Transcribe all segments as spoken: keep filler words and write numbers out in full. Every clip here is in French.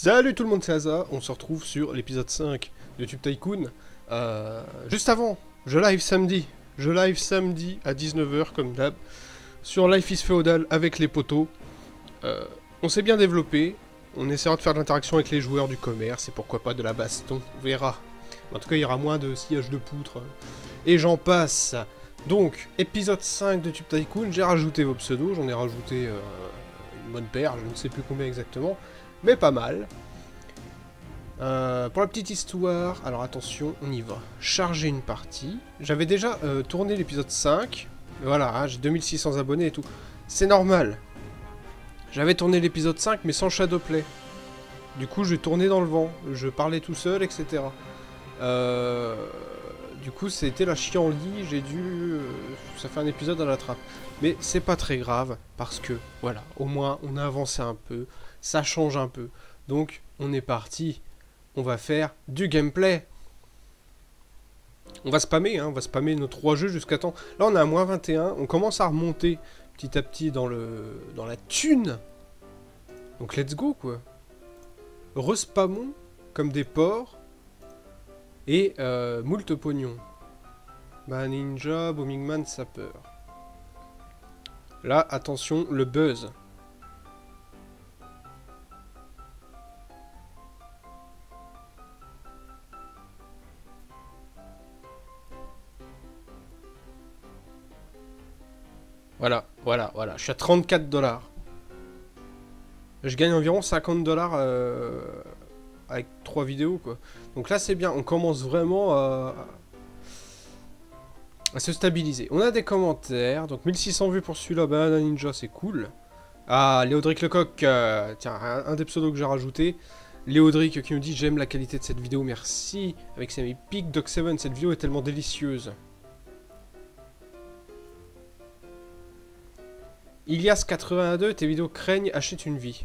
Salut tout le monde, c'est Aza, on se retrouve sur l'épisode cinq de Tube Tycoon. Euh, juste avant, je live samedi, je live samedi à dix-neuf heures comme d'hab, sur Life is Feudal avec les potos. Euh, on s'est bien développé, on essaiera de faire de l'interaction avec les joueurs du commerce et pourquoi pas de la baston, on verra. En tout cas, il y aura moins de sillage de poutres et j'en passe. Donc, épisode cinq de Tube Tycoon, j'ai rajouté vos pseudos, j'en ai rajouté euh, une bonne paire, je ne sais plus combien exactement. Mais pas mal. Euh, pour la petite histoire, alors attention, on y va. Charger une partie. J'avais déjà euh, tourné l'épisode cinq. Voilà, hein, j'ai deux mille six cents abonnés et tout. C'est normal. J'avais tourné l'épisode cinq, mais sans Shadowplay. Du coup, je tournais dans le vent. Je parlais tout seul, et cetera. Euh, du coup, c'était la chienlit. J'ai dû... Euh, ça fait un épisode à la trappe. Mais c'est pas très grave, parce que, voilà, au moins, on a avancé un peu. Ça change un peu. Donc, on est parti. On va faire du gameplay. On va spammer, hein, on va spammer nos trois jeux jusqu'à temps. Là, on est à moins vingt et un. On commence à remonter petit à petit dans, le, dans la thune. Donc, let's go, quoi. Respammons comme des porcs. Et euh, moult pognon. Bah, ninja, bombingman, sapeur. Là, attention, le buzz. Voilà, voilà, voilà. Je suis à trente-quatre dollars. Je gagne environ cinquante dollars euh, avec trois vidéos, quoi. Donc là, c'est bien. On commence vraiment à, à se stabiliser. On a des commentaires. Donc mille six cents vues pour celui-là. Banana Ninja, c'est cool. Ah, Léodric Lecoq. Euh, tiens, un, un des pseudos que j'ai rajouté. Léodric qui nous dit « J'aime la qualité de cette vidéo, merci. » Avec ses épiques. Doc seven, cette vidéo est tellement délicieuse. Ilias quatre-vingt-deux, tes vidéos craignent, achète une vie.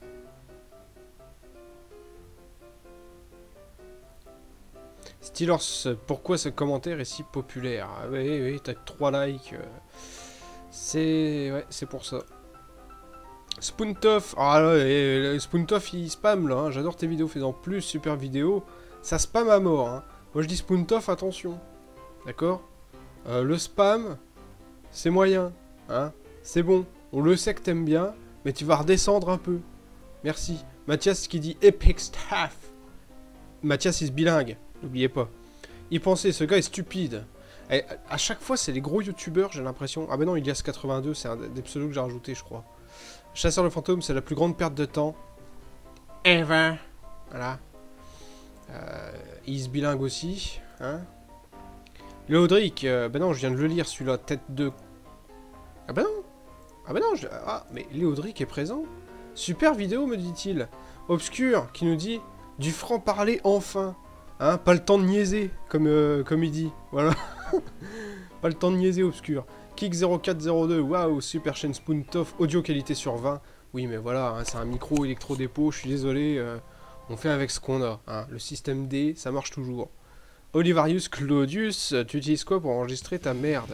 Steelers, pourquoi ce commentaire est si populaire? Ah, oui, oui, t'as trois likes. C'est... Ouais, c'est pour ça. Spoontoff, ah là, et, Spoontoff il spam là, hein. J'adore tes vidéos, fais en plus, super vidéo. Ça spam à mort, hein. Moi je dis Spoontoff, attention. D'accord, euh, le spam, c'est moyen, hein. C'est bon, on le sait que t'aimes bien, mais tu vas redescendre un peu. Merci. Mathias qui dit Epic Staff. Mathias, il se bilingue, n'oubliez pas. Il pensait, ce gars est stupide. Et à chaque fois, c'est les gros youtubeurs, j'ai l'impression. Ah ben non, Ilias quatre-vingt-deux, c'est un des pseudos que j'ai rajouté, je crois. Chasseur de fantômes, c'est la plus grande perte de temps. Ever. Voilà. Euh, il se bilingue aussi, hein. Léodric, euh, ben non, je viens de le lire, celui-là, tête de... Ah ben non. Ah bah non, je... Ah, mais Léodric est présent. Super vidéo, me dit-il. Obscur, qui nous dit « Du franc-parler enfin !» Hein, pas le temps de niaiser, comme, euh, comme il dit. Voilà. Pas le temps de niaiser, Obscur. Kick zéro quatre zéro deux, waouh, super chaîne Spoontoff, audio qualité sur vingt. Oui, mais voilà, hein, c'est un micro électro-dépôt, je suis désolé. Euh, on fait avec ce qu'on a. Hein. Le système D, ça marche toujours. Olivarius Claudius, tu utilises quoi pour enregistrer ta merde?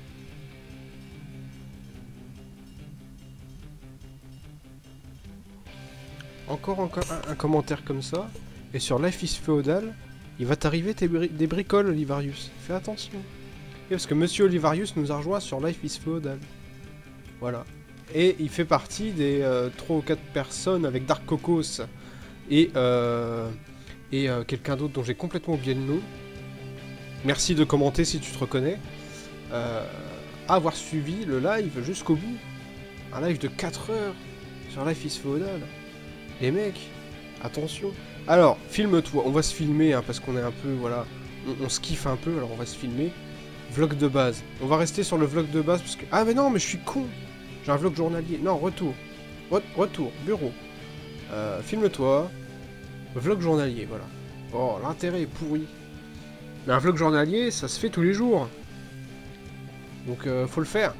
Encore, encore un, un commentaire comme ça, et sur Life is Feudal, il va t'arriver bri des bricoles, Olivarius. Fais attention. Et parce que Monsieur Olivarius nous a rejoint sur Life is Feudal. Voilà. Et il fait partie des euh, trois ou quatre personnes avec Dark Cocos et, euh, et euh, quelqu'un d'autre dont j'ai complètement oublié le nom. Merci de commenter si tu te reconnais. Euh, avoir suivi le live jusqu'au bout. Un live de quatre heures sur Life is Feudal. Les mecs, attention. Alors, filme-toi. On va se filmer, hein, parce qu'on est un peu, voilà... On, on se kiffe un peu, alors on va se filmer. Vlog de base. On va rester sur le vlog de base, parce que... Ah, mais non, mais je suis con. J'ai un vlog journalier. Non, retour. Re retour, bureau. Euh, filme-toi. Vlog journalier, voilà. Oh, l'intérêt est pourri. Mais un vlog journalier, ça se fait tous les jours. Donc, euh, faut le faire.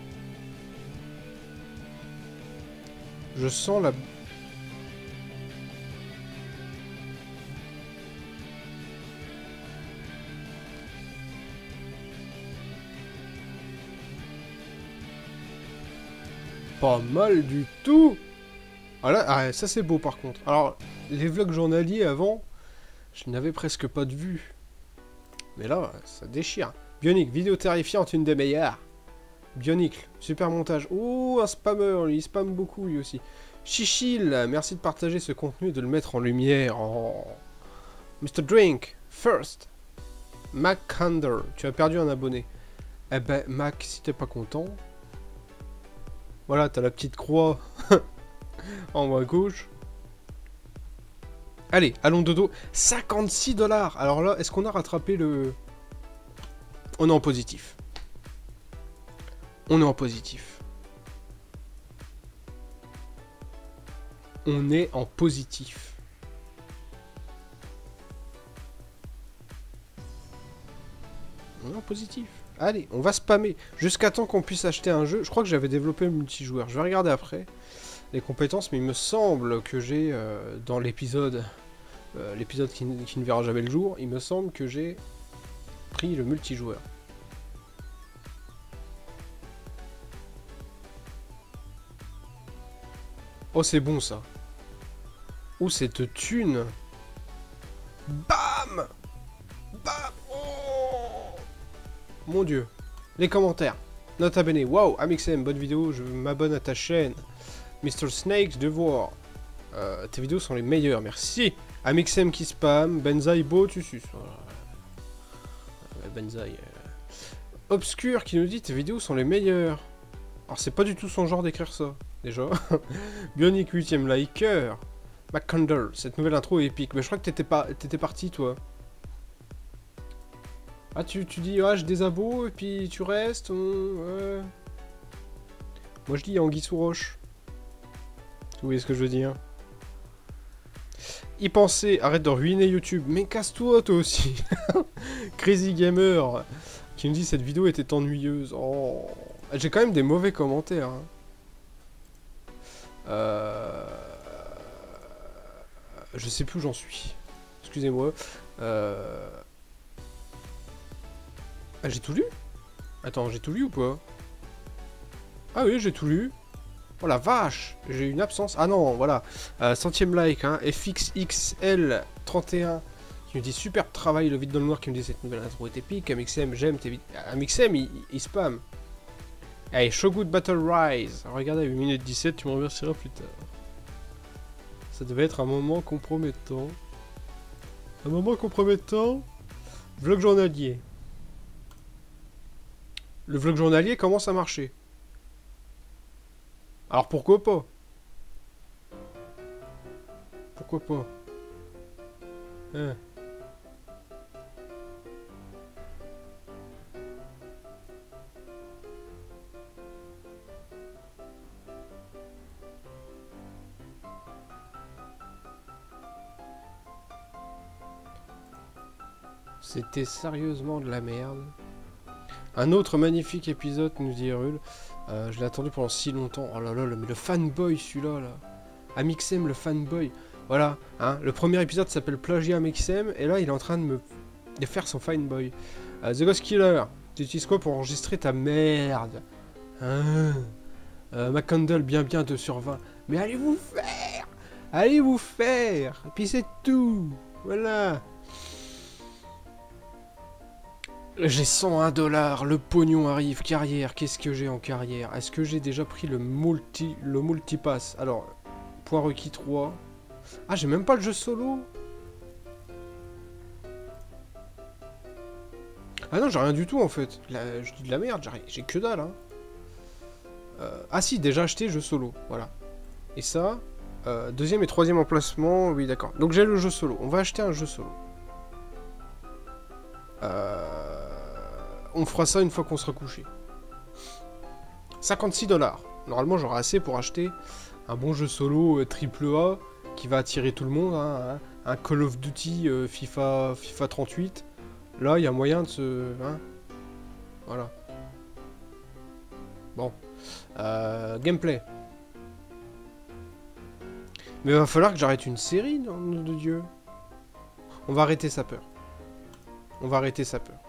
Je sens la... Pas mal du tout. Ah là, ah, ça c'est beau par contre. Alors, les vlogs journaliers avant, je n'avais presque pas de vues. Mais là, ça déchire. Bionic, vidéo terrifiante, une des meilleures. Bionicle, super montage. Oh, un spammer, lui, il spamme beaucoup lui aussi. Chichil, merci de partager ce contenu et de le mettre en lumière. Oh. mister Drink, first. Mac Hander, tu as perdu un abonné. Eh ben, Mac, si t'es pas content. Voilà, t'as la petite croix en haut à gauche. Allez, allons dodo. cinquante-six dollars. Alors là, est-ce qu'on a rattrapé le... On est en positif. On est en positif. On est en positif. On est en positif. Allez, on va spammer. Jusqu'à temps qu'on puisse acheter un jeu. Je crois que j'avais développé le multijoueur. Je vais regarder après les compétences, mais il me semble que j'ai, euh, dans l'épisode... Euh, l'épisode qui, qui ne verra jamais le jour, il me semble que j'ai pris le multijoueur. Oh, c'est bon ça. Oh, cette thune. Bam. Bam. Oh. Mon dieu. Les commentaires. Nota bene. Wow, Amixem, bonne vidéo, je m'abonne à ta chaîne. mister Snake, devoir. Euh, tes vidéos sont les meilleures, merci. Amixem qui spam. Benzaï beau, tu suces. Euh, Benzaï. Euh... Obscur qui nous dit tes vidéos sont les meilleures. Alors, c'est pas du tout son genre d'écrire ça. Déjà. Bionic huitième liker. McCandle, cette nouvelle intro est épique. Mais je crois que t'étais pas, t'étais parti, toi. Ah, tu, tu dis, ah, j'ai des abos, et puis tu restes. Euh, ouais. Moi, je dis Anguille sous roche. Vous voyez ce que je veux dire? Y penser, arrête de ruiner YouTube. Mais casse-toi, toi aussi. Crazy Gamer, qui me dit, cette vidéo était ennuyeuse. Oh. J'ai quand même des mauvais commentaires. Hein. Euh... Je sais plus où j'en suis. Excusez-moi. Euh... Ah, j'ai tout lu? Attends, j'ai tout lu ou pas? Ah oui, j'ai tout lu. Oh la vache! J'ai une absence. Ah non, voilà. Euh, centième like, hein. F X X L trente et un qui me dit superbe travail. Le vide dans le noir qui me dit cette nouvelle intro est épique. Amixem, j'aime tes vidéos. Amixem, il, il spam. Allez, Shogun Battle Rise. Regardez, à huit minutes dix-sept, tu me remercieras plus tard. Ça devait être un moment compromettant. Un moment compromettant. Vlog journalier. Le vlog journalier commence à marcher. Alors pourquoi pas? Pourquoi pas? Hein. C'était sérieusement de la merde. Un autre magnifique épisode, nous dit Erul. Euh, je l'ai attendu pendant si longtemps. Oh là là, mais le fanboy celui-là, là. Amixem, le fanboy. Voilà, hein. Le premier épisode s'appelle Plagiat Amixem. Et là, il est en train de me de faire son fanboy. Euh, The Ghost Killer, tu utilises quoi pour enregistrer ta merde? Hein. euh, McCandle, bien bien deux sur vingt. Mais allez vous faire! Allez vous faire! Et puis c'est tout! Voilà! J'ai cent un dollars, le pognon arrive, carrière, qu'est-ce que j'ai en carrière? Est-ce que j'ai déjà pris le multi, le multipass? Alors, point requis trois. Ah, j'ai même pas le jeu solo. Ah non, j'ai rien du tout en fait. La, je dis de la merde, j'ai que dalle. Hein. Euh, ah si, déjà acheté jeu solo, voilà. Et ça, euh, deuxième et troisième emplacement, oui d'accord. Donc j'ai le jeu solo, on va acheter un jeu solo. Euh... On fera ça une fois qu'on sera couché. cinquante-six dollars. Normalement, j'aurai assez pour acheter un bon jeu solo euh, triple A qui va attirer tout le monde. Hein, hein. Un Call of Duty euh, FIFA, FIFA trente-huit. Là, il y a moyen de se... Hein, voilà. Bon. Euh, gameplay. Mais il va falloir que j'arrête une série, nom de Dieu. On va arrêter sa peur. On va arrêter sa peur.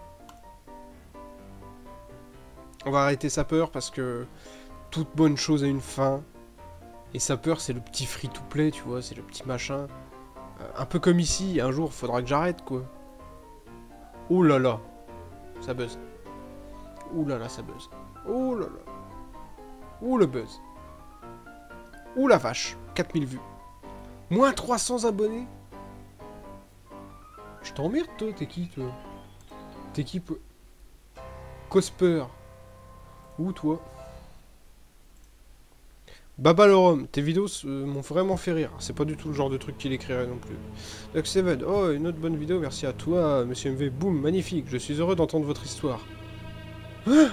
On va arrêter sa peur parce que toute bonne chose a une fin. Et sa peur, c'est le petit free-to-play, tu vois, c'est le petit machin. Euh, un peu comme ici, un jour, faudra que j'arrête, quoi. Oh là là. Ça buzz. Oh là là, ça buzz. Oh là là. Oh le buzz. Oh la vache. quatre mille vues. Moins trois cents abonnés. Je t'emmerde, toi, t'es qui, toi? T'es qui, peu... Cosper. Où, toi? Baba le Rhum, tes vidéos euh, m'ont vraiment fait rire. C'est pas du tout le genre de truc qu'il écrirait non plus. Doc Seven, oh, une autre bonne vidéo, merci à toi, Monsieur M V. Boum, magnifique, je suis heureux d'entendre votre histoire. De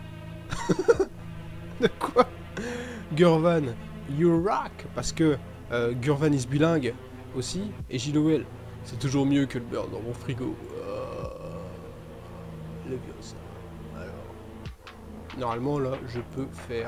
quoi? Gurvan, you rock, parce que euh, Gurvan is bilingue aussi, et Gilowell, c'est toujours mieux que le beurre dans mon frigo. Euh... Le bien ça. Alors, normalement là, je peux faire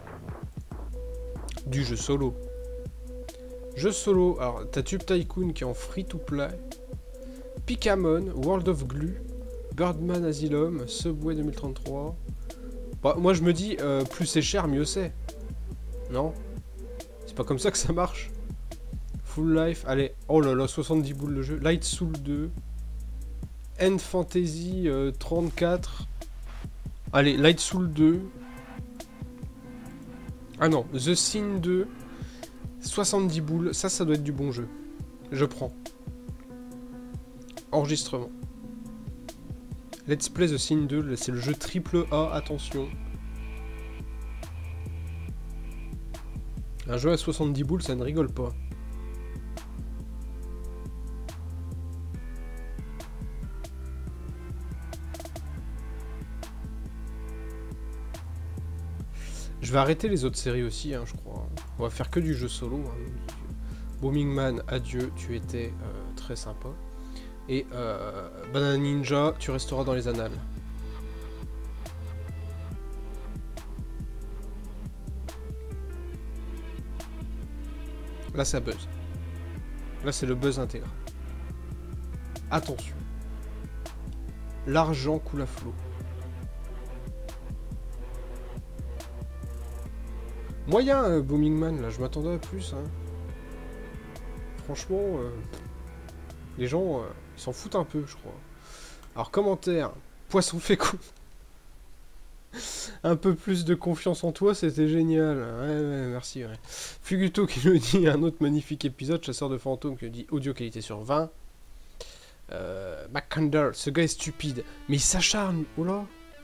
du jeu solo. Jeu solo, alors t'as Tube Tycoon qui est en free to play, Picamon, World of Glue, Birdman Asylum, Subway deux mille trente-trois. Bah, moi je me dis, euh, plus c'est cher, mieux c'est. Non? C'est pas comme ça que ça marche. Full Life, allez, oh là là, soixante-dix boules de jeu. Light Soul deux, End Fantasy euh, trente-quatre. Allez, Light Soul deux. Ah non, The Sin deux, soixante-dix boules, ça, ça doit être du bon jeu. Je prends. Enregistrement. Let's Play The Sin deux, c'est le jeu triple A, attention. Un jeu à soixante-dix boules, ça ne rigole pas. Je vais arrêter les autres séries aussi, hein, je crois. On va faire que du jeu solo. Hein. Booming Man, adieu, tu étais euh, très sympa. Et euh, Banana Ninja, tu resteras dans les annales. Là, ça buzz. Là, c'est le buzz intégral. Attention. L'argent coule à flot. Moyen, euh, Booming Man, là, je m'attendais à plus. Hein. Franchement, euh, les gens, euh, ils s'en foutent un peu, je crois. Alors, commentaire. Poisson fécond. Un peu plus de confiance en toi, c'était génial. Ouais, ouais, merci. Ouais. Fuguto qui nous dit un autre magnifique épisode. Chasseur de fantômes qui nous dit audio qualité sur vingt. Euh, McCandle, ce gars est stupide. Mais il s'acharne. Oh là.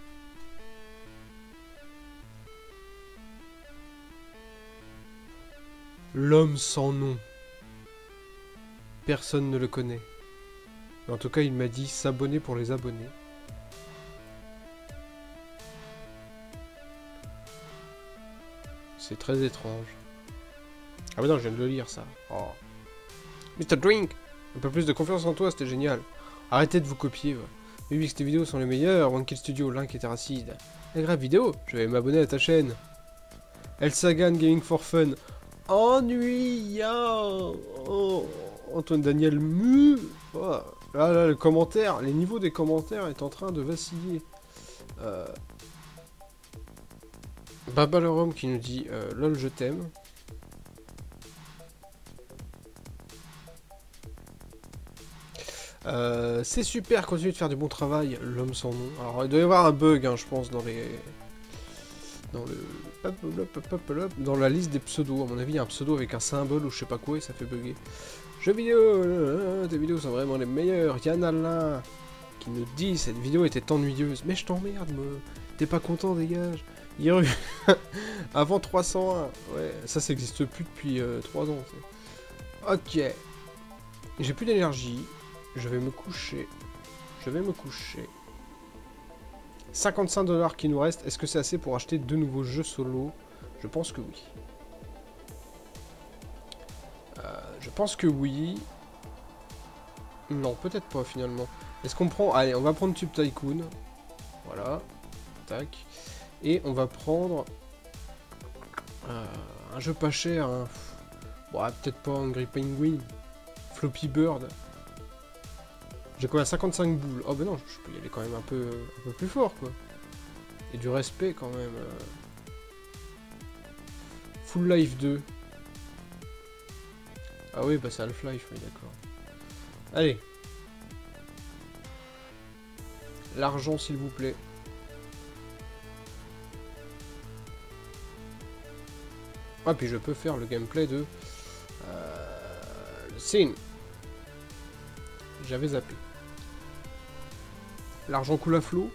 L'homme sans nom. Personne ne le connaît. Mais en tout cas, il m'a dit s'abonner pour les abonnés. C'est très étrange. Ah mais non, je viens de le lire, ça. Oh. mister Drink, un peu plus de confiance en toi, c'était génial. Arrêtez de vous copier. Oui, oui, que tes vidéos sont les meilleures. One Kill Studio, Link et Terracide. La grave vidéo, je vais m'abonner à ta chaîne. El Sagan Gaming for Fun. Ennuyant. Oh. Antoine Daniel Mu. Oh. Là, là, le commentaire, les niveaux des commentaires est en train de vaciller. Euh... Baba le Rhum qui nous dit euh, lol je t'aime. Euh, c'est super, continue de faire du bon travail, l'homme sans nom. Alors il doit y avoir un bug, hein, je pense, dans les... Dans le... Dans la liste des pseudos, à mon avis il y a un pseudo avec un symbole ou je sais pas quoi et ça fait bugger. Jeux vidéo, euh, tes vidéos sont vraiment les meilleures. Yann Alain qui nous dit cette vidéo était ennuyeuse. Mais je t'emmerde, t'es pas content, dégage. Hier, avant trois cent un, ouais, ça, ça existe plus depuis euh, trois ans. Ça. Ok. J'ai plus d'énergie. Je vais me coucher. Je vais me coucher. cinquante-cinq dollars qui nous restent. Est-ce que c'est assez pour acheter deux nouveaux jeux solo? Je pense que oui. Euh, je pense que oui. Non, peut-être pas finalement. Est-ce qu'on prend... Allez, on va prendre Tube Tycoon. Voilà. Tac. Et on va prendre euh, un jeu pas cher. Hein. Bon, peut-être pas Angry Penguin. Floppy Bird. J'ai quand même cinquante-cinq boules. Oh ben non, je peux y aller quand même un peu, un peu plus fort, quoi. Et du respect, quand même. Euh... Full Life deux. Ah oui, bah c'est Half-Life, oui, d'accord. Allez. L'argent, s'il vous plaît. Ah, puis je peux faire le gameplay de... Euh, le scene. J'avais zappé. L'argent coule à flot.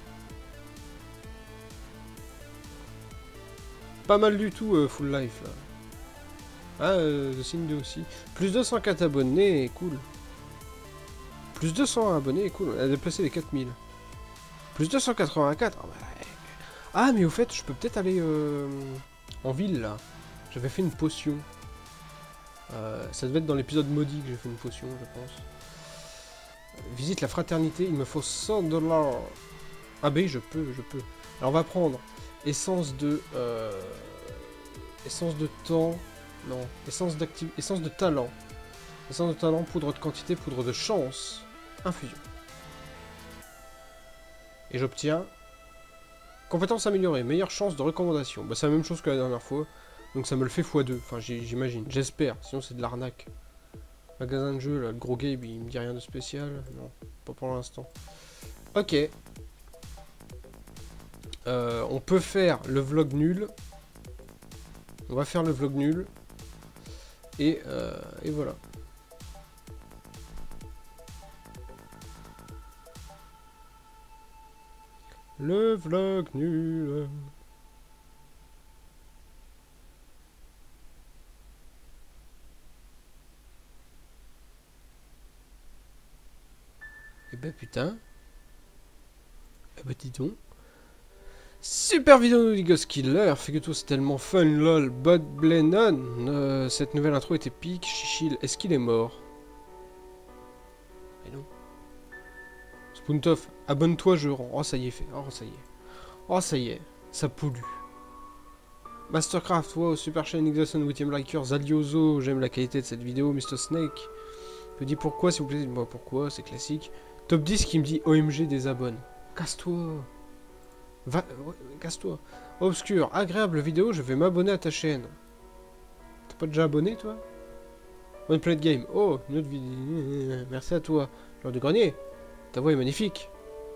Pas mal du tout, euh, Full Life, là. Ah, euh, The Scene deux aussi. Plus deux cent quatre abonnés, cool. Plus deux cents abonnés, cool. Elle a déplacé les quatre mille. Plus deux cent quatre-vingt-quatre. Oh, bah, ah, mais au fait, je peux peut-être aller euh, en ville, là. J'avais fait une potion. Euh, ça devait être dans l'épisode maudit que j'ai fait une potion, je pense. Visite la fraternité, il me faut cent dollars. Ah ben, je peux, je peux. Alors, on va prendre essence de... Euh, essence de temps... Non, essence d'activité... Essence de talent. Essence de talent, poudre de quantité, poudre de chance. Infusion. Et j'obtiens... Compétence améliorée, meilleure chance de recommandation. Bah, c'est la même chose que la dernière fois. Donc ça me le fait fois deux. Enfin, j'imagine. J'espère. Sinon, c'est de l'arnaque. Magasin de jeu, là, le gros Gabe, il me dit rien de spécial. Non, pas pour l'instant. Ok. Euh, on peut faire le vlog nul. On va faire le vlog nul. Et, euh, et voilà. Le vlog nul. Eh ben putain. Eh ben dis donc. Super vidéo de Ghost Killer, fait que tout c'est tellement fun, lol, Bot Blennon, euh, cette nouvelle intro est épique, Chichil, est-ce qu'il est mort? Mais non. Spuntoff, abonne-toi, je rends. Oh ça y est fait, oh ça y est. Oh ça y est, ça pollue. Mastercraft, wow, Super Shine Exhaustion, huitième liker, Zaliozo, j'aime la qualité de cette vidéo, Mister Snake. Je me dis pourquoi, s'il vous plaît, dites-moi pourquoi, c'est classique. Top dix qui me dit O M G des abonnes. Casse-toi. Va... Ouais, casse-toi. Obscur, agréable vidéo, je vais m'abonner à ta chaîne. T'es pas déjà abonné, toi? One Play Game. Oh, une autre vidéo. Merci à toi. Lors du grenier. Ta voix est magnifique.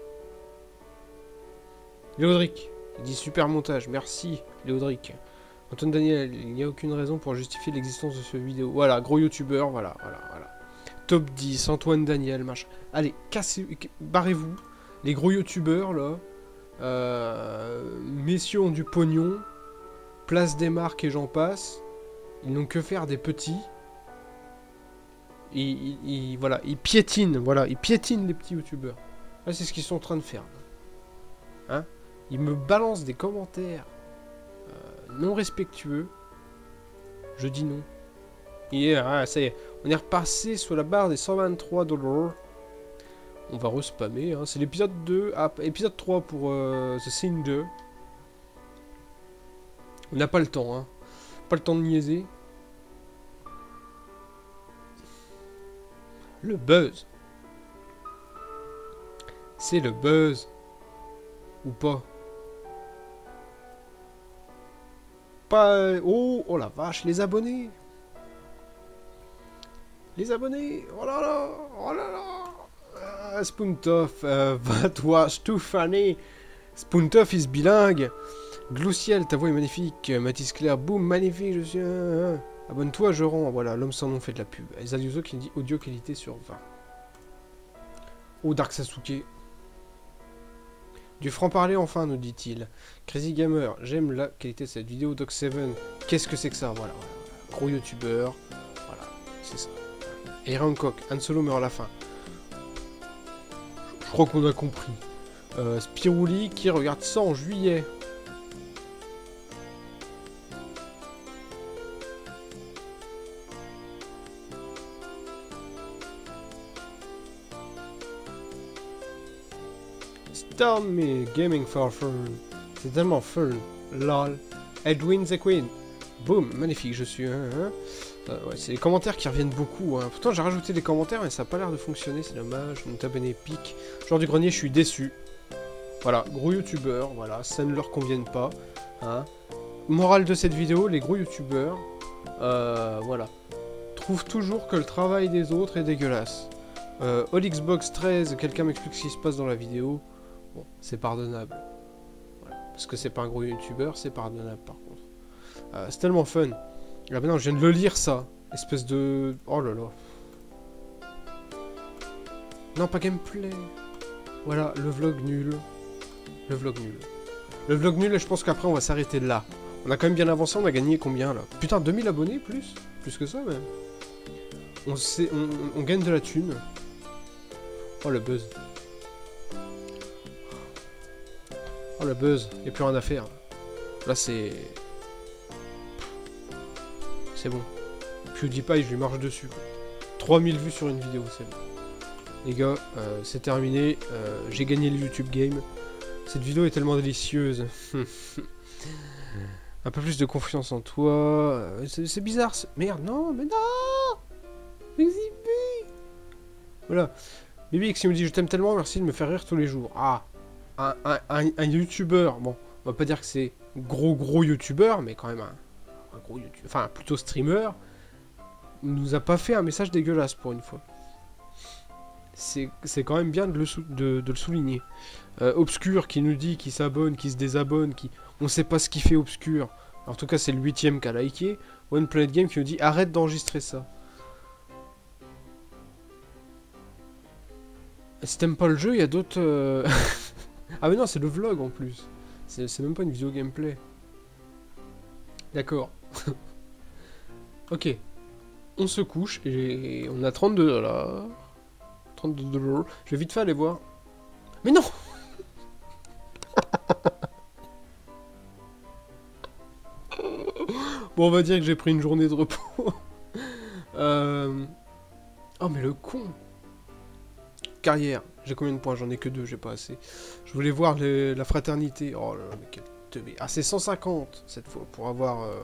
Léodric. Il dit super montage. Merci, Léodric. Antoine Daniel. Il n'y a aucune raison pour justifier l'existence de ce vidéo. Voilà, gros youtubeur. Voilà, voilà, voilà. Top dix. Antoine Daniel, machin. Allez, cassez... Barrez-vous. Les gros youtubeurs, là. Euh, messieurs ont du pognon, place des marques et j'en passe. Ils n'ont que faire des petits. Ils, ils, ils, voilà, ils piétinent, voilà, ils piétinent les petits youtubeurs. Là, c'est ce qu'ils sont en train de faire. Hein? Ils me balancent des commentaires euh, non respectueux. Je dis non. Et ah, ça y est, on est repassé sur la barre des cent vingt-trois dollars. On va respammer, hein. C'est l'épisode deux, ah, épisode trois pour euh, The Scene deux. On n'a pas le temps, hein. Pas le temps de niaiser. Le buzz. C'est le buzz. Ou pas. Pas... Oh, oh la vache, les abonnés. Les abonnés. Oh là là. Oh là là. Uh, Spuntoff, uh, that was too funny. Spuntoff is bilingue. Glouciel, ta voix est magnifique. Mathis Claire, boum, magnifique, je suis... Uh, uh. Abonne-toi, je rends. Voilà, l'homme sans nom fait de la pub. Et Zaliuso qui dit audio qualité sur vingt. Oh, Dark Sasuke. Du franc-parler enfin, nous dit-il. Crazy Gamer, j'aime la qualité de cette vidéo. Doc sept, qu'est-ce que c'est que ça? Voilà, voilà, voilà. Gros youtubeur. Voilà, c'est ça. Et Hancock, Han Solo meurt à la fin. Je crois qu'on a compris. Euh, Spirouli qui regarde ça en juillet. Stormy Gaming for Fun. C'est tellement fun. Lol. Edwin the Queen. Boom, magnifique, je suis... Hein, hein. Euh, ouais, c'est les commentaires qui reviennent beaucoup. Hein. Pourtant, j'ai rajouté des commentaires, mais ça n'a pas l'air de fonctionner, c'est dommage. Mon abonné épique. Genre du grenier, je suis déçu. Voilà, gros youtubeurs, voilà, ça ne leur convienne pas. Hein. Morale de cette vidéo, les gros youtubeurs, euh, voilà. trouve toujours que le travail des autres est dégueulasse. Euh, All Xbox treize, quelqu'un m'explique ce qui se passe dans la vidéo. Bon, c'est pardonnable. Voilà. Parce que c'est pas un gros youtubeur, c'est pardonnable par contre. Euh, c'est tellement fun. Ah ben non, je viens de le lire ça. Espèce de... Oh là là. Non, pas gameplay. Voilà, le vlog nul. Le vlog nul. Le vlog nul, et je pense qu'après on va s'arrêter là. On a quand même bien avancé, on a gagné combien là? Putain, deux mille abonnés plus? Plus que ça même. On, sait, on, on gagne de la thune. Oh le buzz. Oh le buzz, y'a plus rien à faire. Là c'est... C'est bon. PewDiePie, je lui marche dessus. Quoi. trois mille vues sur une vidéo, c'est bon. Les gars, euh, c'est terminé. Euh, J'ai gagné le YouTube Game. Cette vidéo est tellement délicieuse. Un peu plus de confiance en toi. C'est bizarre. Merde, non, mais non Exhibit. Voilà. Bibi qui me dit je t'aime tellement, merci de me faire rire tous les jours. Ah, un, un, un, un youtubeur. Bon, on va pas dire que c'est gros gros youtubeur, mais quand même un, un gros youtubeur. Enfin, plutôt streamer. Nous a pas fait un message dégueulasse pour une fois. C'est quand même bien de le, sou de, de le souligner. Euh, Obscur qui nous dit qu'il s'abonne, qu'il se désabonne, qui... on sait pas ce qu'il fait Obscur. En tout cas c'est le huitième qui a liké. One Planet Game qui nous dit arrête d'enregistrer ça. Si t'aimes pas le jeu, il y a d'autres... Euh... ah mais non, c'est le vlog en plus. C'est même pas une vidéo gameplay. D'accord. Ok. On se couche et on a trente-deux dollars. trente-deux dollars. Je vais vite fait aller voir. Mais non. Bon, on va dire que j'ai pris une journée de repos. euh... Oh, mais le con. Carrière. J'ai combien de points? J'en ai que deux, j'ai pas assez. Je voulais voir les... la fraternité. Oh là là, mais quel teubé. Ah, c'est cent cinquante cette fois pour avoir euh...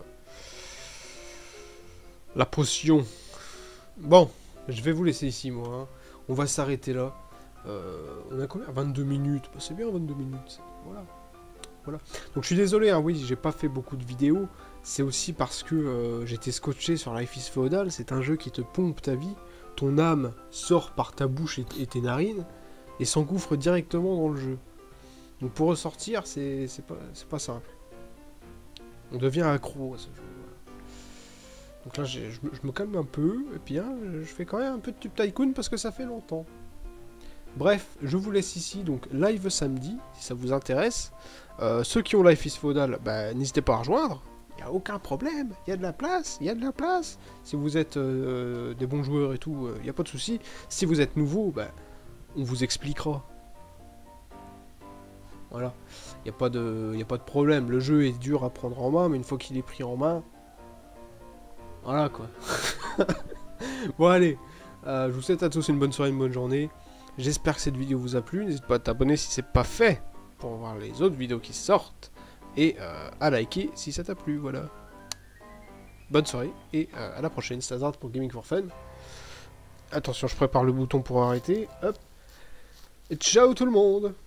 la potion. Bon, je vais vous laisser ici, moi. Hein. On va s'arrêter là. Euh, on a combien? vingt-deux minutes. Bah, c'est bien, vingt-deux minutes. Voilà. Voilà. Donc je suis désolé, hein, oui, j'ai pas fait beaucoup de vidéos. C'est aussi parce que euh, j'étais scotché sur Life is Feudal. C'est un jeu qui te pompe ta vie. Ton âme sort par ta bouche et, et tes narines et s'engouffre directement dans le jeu. Donc pour ressortir, c'est pas, pas simple. On devient accro à ce jeu. Voilà. Donc là, je, je me calme un peu. Et puis hein, je fais quand même un peu de Tube Tycoon parce que ça fait longtemps. Bref, je vous laisse ici, donc live samedi, si ça vous intéresse. Euh, ceux qui ont Life is Feudal, bah, n'hésitez pas à rejoindre. Il n'y a aucun problème, il y a de la place, il y a de la place. Si vous êtes euh, des bons joueurs et tout, il euh, n'y a pas de souci. Si vous êtes nouveau, bah, on vous expliquera. Voilà, il n'y a pas de, y a pas de problème. Le jeu est dur à prendre en main, mais une fois qu'il est pris en main... Voilà, quoi. Bon, allez, euh, je vous souhaite à tous une bonne soirée, une bonne journée. J'espère que cette vidéo vous a plu. N'hésite pas à t'abonner si c'est pas fait pour voir les autres vidéos qui sortent. Et euh, à liker si ça t'a plu, voilà. Bonne soirée et euh, à la prochaine. Stazard pour Gaming for Fun. Attention, je prépare le bouton pour arrêter. Hop. Et ciao tout le monde.